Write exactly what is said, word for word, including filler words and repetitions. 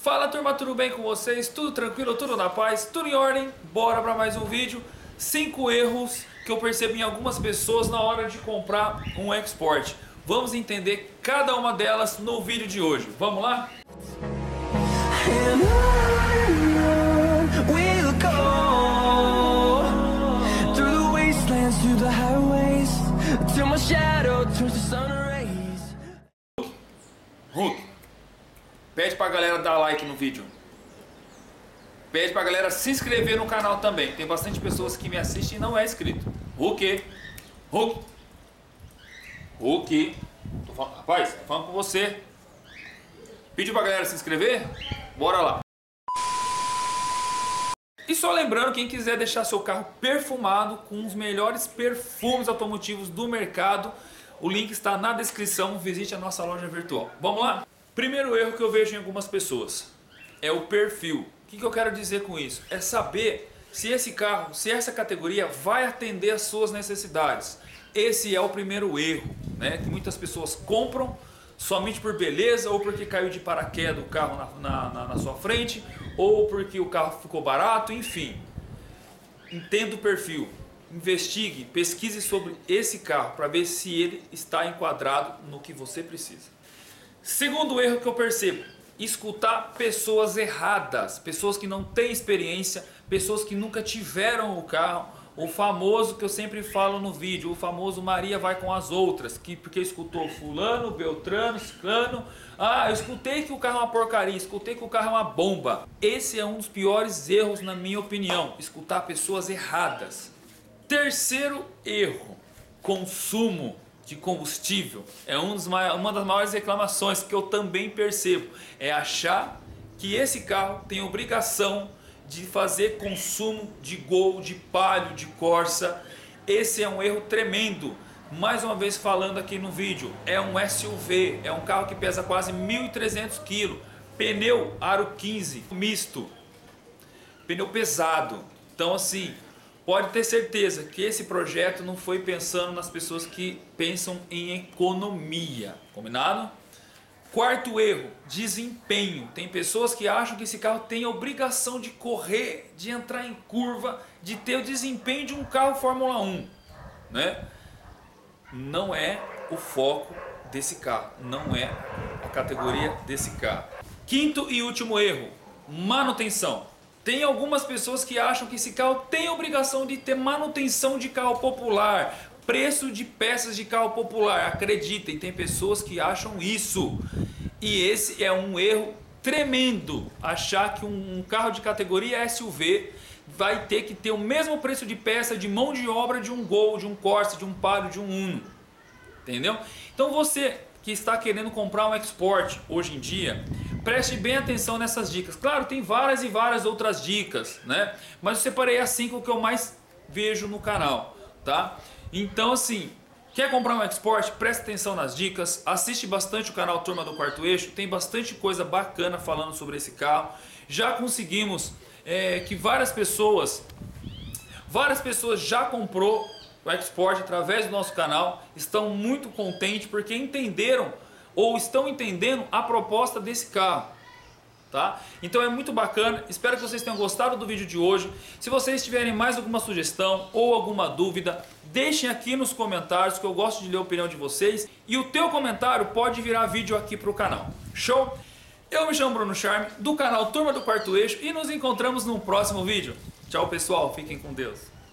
Fala turma, tudo bem com vocês? Tudo tranquilo, tudo na paz, tudo em ordem? Bora para mais um vídeo. Cinco erros que eu percebi em algumas pessoas na hora de comprar um Export. Vamos entender cada uma delas no vídeo de hoje. Vamos lá? Hulk, pede pra galera dar like no vídeo. Pede pra galera se inscrever no canal também. Tem bastante pessoas que me assistem e não é inscrito. Hulk, Hulk, Hulk. Tô falando, rapaz, tô falando com você. Pediu pra galera se inscrever? Bora lá. E só lembrando, quem quiser deixar seu carro perfumado com os melhores perfumes automotivos do mercado, o link está na descrição, visite a nossa loja virtual. Vamos lá? Primeiro erro que eu vejo em algumas pessoas é o perfil. O que, que eu quero dizer com isso? É saber se esse carro, se essa categoria vai atender às suas necessidades. Esse é o primeiro erro, né? Que muitas pessoas compram somente por beleza, ou porque caiu de paraquedas o carro na, na, na, na sua frente, ou porque o carro ficou barato, enfim. Entenda o perfil. Investigue, pesquise sobre esse carro para ver se ele está enquadrado no que você precisa. Segundo erro que eu percebo, escutar pessoas erradas, pessoas que não têm experiência, pessoas que nunca tiveram o carro, o famoso que eu sempre falo no vídeo, o famoso Maria vai com as outras, que porque escutou fulano, beltrano, ciclano, ah, eu escutei que o carro é uma porcaria, escutei que o carro é uma bomba. Esse é um dos piores erros na minha opinião, escutar pessoas erradas. Terceiro erro, consumo de combustível. É um dos maiores, uma das maiores reclamações que eu também percebo. É achar que esse carro tem obrigação de fazer consumo de Gol, de Palio, de Corsa. Esse é um erro tremendo. Mais uma vez falando aqui no vídeo, é um S U V, é um carro que pesa quase mil e trezentos quilos, pneu aro quinze, misto, pneu pesado. Então assim, pode ter certeza que esse projeto não foi pensando nas pessoas que pensam em economia, combinado? Quarto erro, desempenho. Tem pessoas que acham que esse carro tem a obrigação de correr, de entrar em curva, de ter o desempenho de um carro Fórmula um, né? Não é o foco desse carro, não é a categoria desse carro. Quinto e último erro, manutenção. Tem algumas pessoas que acham que esse carro tem obrigação de ter manutenção de carro popular, preço de peças de carro popular. Acreditem, tem pessoas que acham isso. E esse é um erro tremendo, achar que um carro de categoria S U V vai ter que ter o mesmo preço de peça, de mão de obra de um Gol, de um Corsa, de um Palio, de um Uno. Entendeu? Então você que está querendo comprar um Export hoje em dia, preste bem atenção nessas dicas. Claro, tem várias e várias outras dicas, né? Mas eu separei as cinco que eu mais vejo no canal, tá? Então assim, quer comprar um Export? Preste atenção nas dicas, assiste bastante o canal Turma do Quarto Eixo, tem bastante coisa bacana falando sobre esse carro. Já conseguimos é, que várias pessoas, várias pessoas já comprou o Export através do nosso canal, estão muito contentes porque entenderam ou estão entendendo a proposta desse carro, tá? Então é muito bacana, espero que vocês tenham gostado do vídeo de hoje. Se vocês tiverem mais alguma sugestão ou alguma dúvida, deixem aqui nos comentários que eu gosto de ler a opinião de vocês e o teu comentário pode virar vídeo aqui para o canal. Show? Eu me chamo Bruno Charme, do canal Turma do Quarto Eixo, e nos encontramos no próximo vídeo. Tchau pessoal, fiquem com Deus.